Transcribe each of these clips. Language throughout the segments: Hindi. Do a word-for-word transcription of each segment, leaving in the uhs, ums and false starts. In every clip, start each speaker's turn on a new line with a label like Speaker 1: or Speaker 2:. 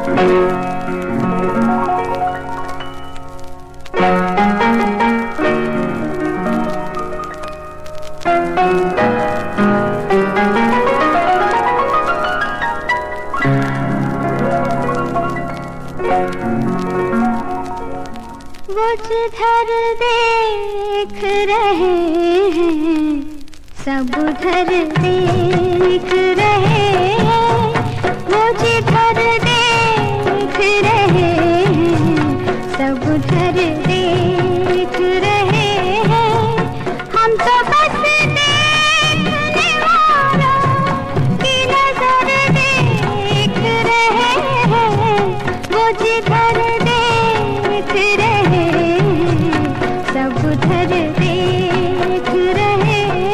Speaker 1: वो जिधर देख रहे हैं सब उधर देख रहे हैं, वो जिधर देख रहे हैं सब उधर देख रहे हैं। हम तो बस देखने वालों की नजर देख रहे हैं, वो जिधर देख रहे सब उधर देख रहे।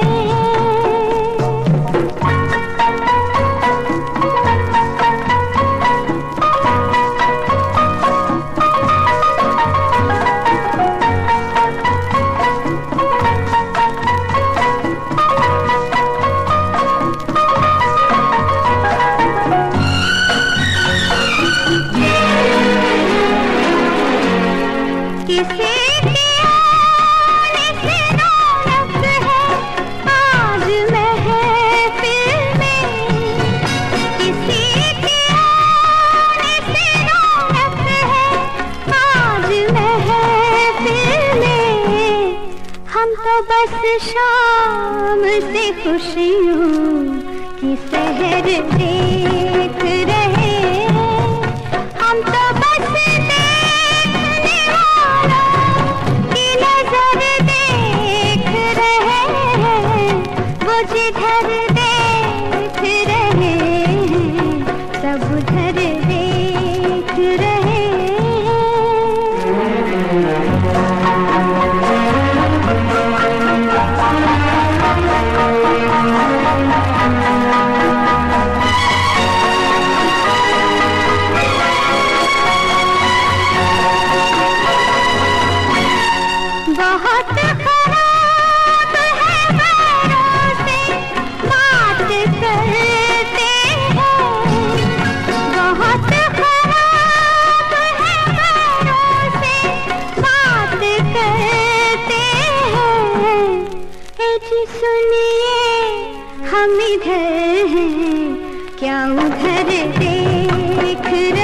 Speaker 1: किसी की आने से रौनक है आज महफिल में, किसी की आने से रौनक है आज महफिल में। हम तो बस शाम से खुशियों की सहर देख रहे हैं, हम तो बस जिधर देख रहे हैं सब उधर देख रहे। बहुत खराब है बैरों से बात करते हैं, बहुत खराब है बैरों से बात करते हैं। ए जी सुनिए हम इधर हैं क्या उधर देख रहे